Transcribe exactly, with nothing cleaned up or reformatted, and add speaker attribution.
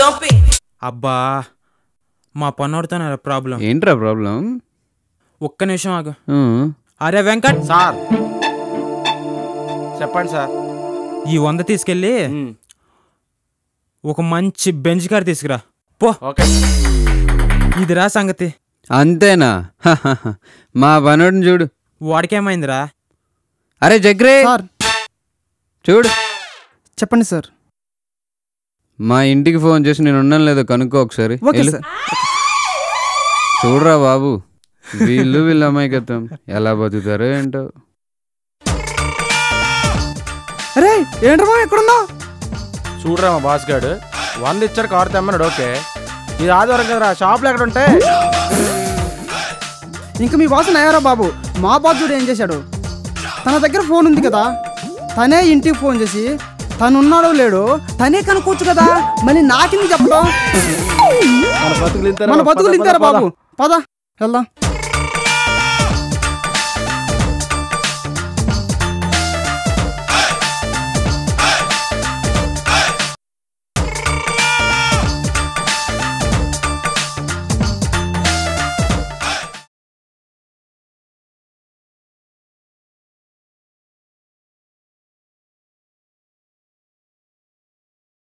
Speaker 1: అబ్బా మా పన్నోడితో ప్రాబ్లం.
Speaker 2: ఏంట్రా ప్రాబ్లం?
Speaker 1: ఒక్క నిమిషం ఆగు. అరే వెంకట్
Speaker 3: సార్ చెప్పండి సార్.
Speaker 1: ఈ వంద తీసుకెళ్ళి ఒక మంచి బెంచ్ కార్ తీసుకురా పో.
Speaker 3: ఓకే
Speaker 1: ఇదిరా సంగతి.
Speaker 2: అంతేనా? మా పనోడిని చూడు.
Speaker 1: వాడికేమైందిరా?
Speaker 2: అరే జగ్రే
Speaker 4: సార్
Speaker 2: చూడు.
Speaker 4: చెప్పండి సార్.
Speaker 2: మా ఇంటికి ఫోన్ చేసి నేను ఉన్నాను లేదో కనుక్కో ఒకసారి.
Speaker 4: Okay sir.
Speaker 2: చూడరా బాబు, వీళ్ళు వీళ్ళ అమాయకత్వం ఎలా బతుకుతారో ఏంటో.
Speaker 4: అరే ఏంట్రా ఎక్కడున్నావు?
Speaker 3: చూడరా మా బాస్ గారు వంద ఇచ్చారు కారు తెమ్మన్నాడు. ఓకే ఇది ఆదివారం కదరా, షాప్లో ఎక్కడ ఉంటే
Speaker 4: ఇంకా మీ బాస్ నయారా బాబు. మా బాస్ చూడు ఏం చేశాడు. తన దగ్గర ఫోన్ ఉంది కదా, తనే ఇంటికి ఫోన్ చేసి తను ఉన్నాడో లేడో తనే కనుక్కోవచ్చు కదా, మళ్ళీ నాకింది చెప్పడం.
Speaker 3: మన బతుకులు ఇంతేరా
Speaker 4: మన బతుకులు ఇంతారా బాబు. పద వెళ్దాం.